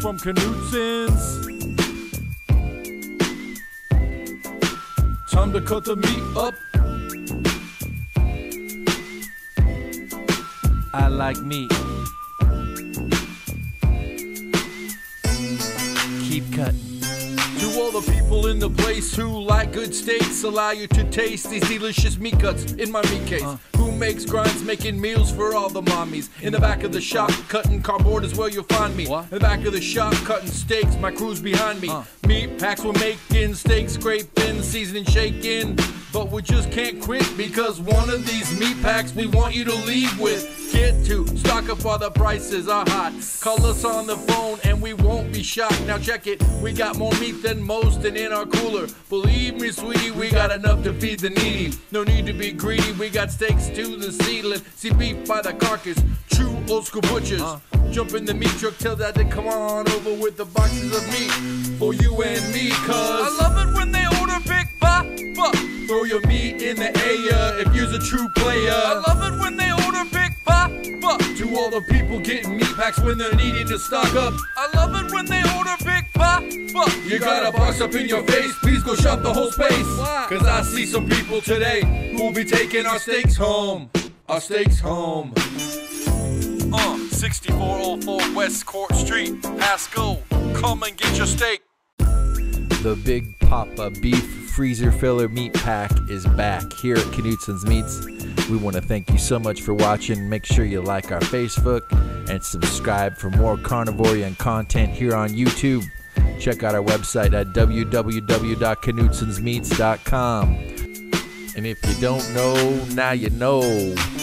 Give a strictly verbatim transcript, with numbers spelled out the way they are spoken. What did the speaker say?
from Knutson's. Time to cut the meat up. I like meat. Keep cutting. To all the people in the place who like good steaks, allow you to taste these delicious meat cuts in my meat case. Uh. Who makes grinds, making meals for all the mommies. In the back of the shop, cutting cardboard is where you'll find me. What? In the back of the shop, cutting steaks, my crew's behind me. Uh. Meat packs we're making, steaks scraping, seasoning shaking. But we just can't quit because one of these meat packs we want you to leave with. Get to, stock up while the prices are hot. Call us on the phone and we won't be shocked. Now check it, we got more meat than most and in our cooler. Believe me, sweetie, we got enough to feed the needy. No need to be greedy, we got steaks to the ceiling. See beef by the carcass, true old school butchers. Uh. Jump in the meat truck, tell that to come on over with the boxes of meat for you and me, cuz I love it when they order big pop. Throw your meat in the air if you're a true player. I love it when they order big pop. To all the people getting meat packs when they're needing to stock up. I love it when they order big pop. You got a box up in your face, please go shop the whole space. Cause I see some people today who'll be taking our steaks home. Our steaks home. Uh, sixty-four oh four West Court Street, Pasco. Come and get your steak. The Big Papa Beef Freezer Filler Meat Pack is back here at Knutson's Meats. We want to thank you so much for watching. Make sure you like our Facebook and subscribe for more carnivorian content here on YouTube. Check out our website at w w w dot knutsons meats dot com. And if you don't know, now you know.